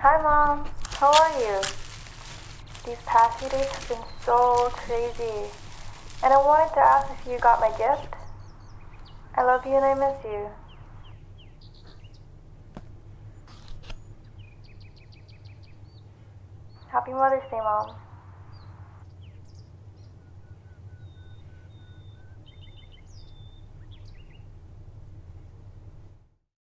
Hi Mom, how are you? These past few days have been so crazy, and I wanted to ask if you got my gift. I love you and I miss you. Happy Mother's Day, Mom.